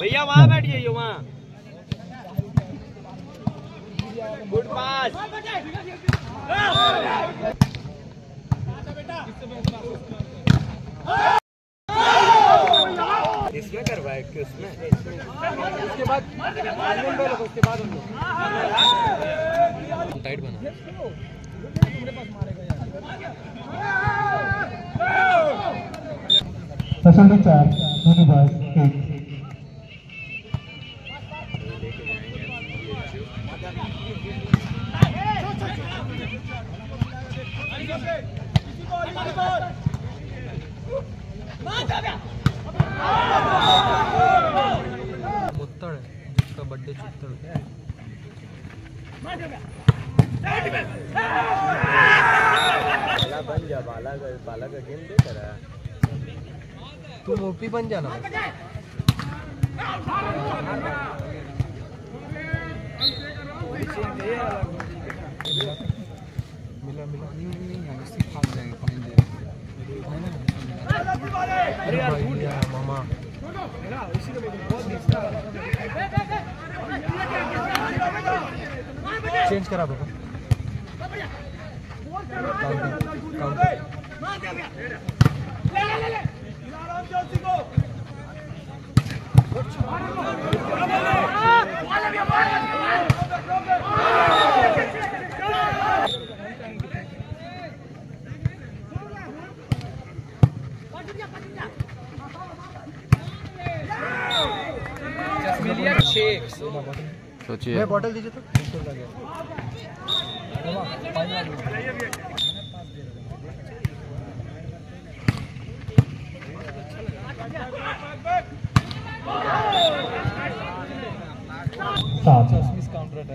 भैया वहाँ बैठ जाइए वहाँ। Good pass. इसमें करवाए कि उसमें उसके बाद उसके बाद हम लोग टाइट बना Pasando 4, Unibus 8. मुत्तड़ है जिसका बर्थडे चित्तड़ है। बन जा बाला का गेम देख रहा है। तू मोपी बन जाना। मिला भाग जाएंगे अरे यार मामा चेंज करा बाबा। सोचिए बॉटल दीजिए तो काउंटर अटैक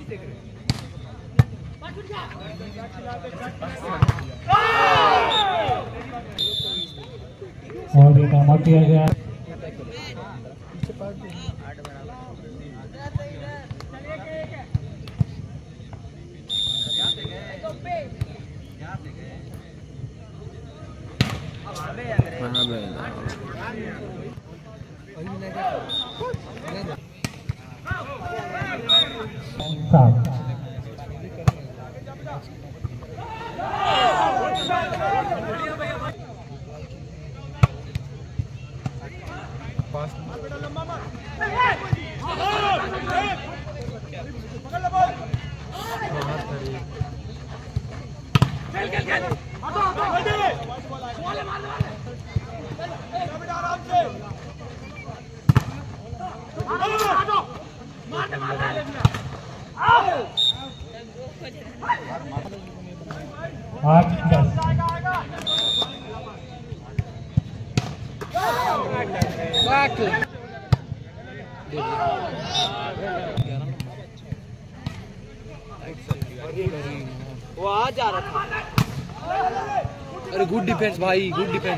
और ये टाइम आउट किया गया। वो आ जा रहा था। अरे गुड डिफेंस भाई, गुड डिफेंस।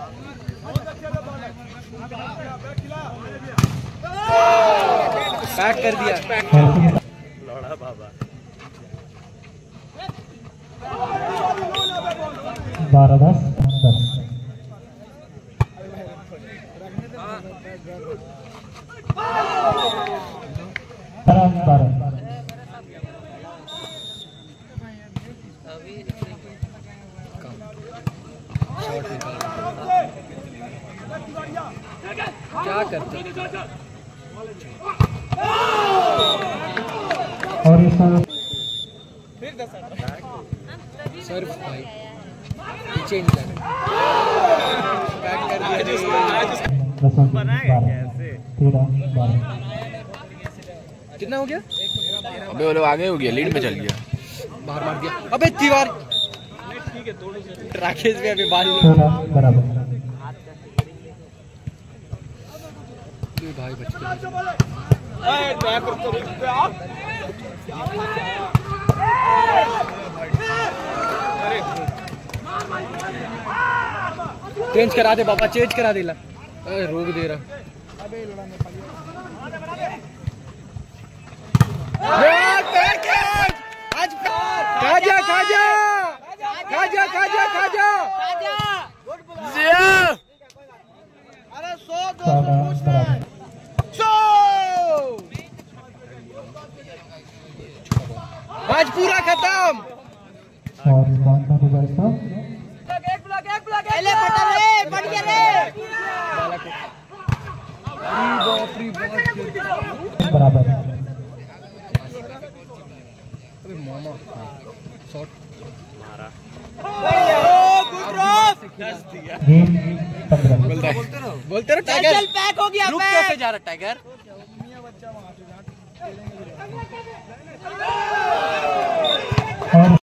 पैक कर दिया लौड़ा बाबा। 12-10 क्या करते और ये सर्फ भाई चेंज कर पैक कर दिया। कितना हो गया? अबे वो लोग आगे हो गया, लीड में चल गया, बाहर मार दिया। अबे दीवार राकेश भी अभी बाल बराबर भाई बच चेंज करा दे बाबा, चेंज करा दे। रोक दे रहा। खाजा खाजा खाजा खाजा खाजा खत्म। और कौन सा दुबई का बराबर है। गेम 15। बोलते रहो टाइगर। पैक हो गया। रुक कैसे जा रहा टाइगर? और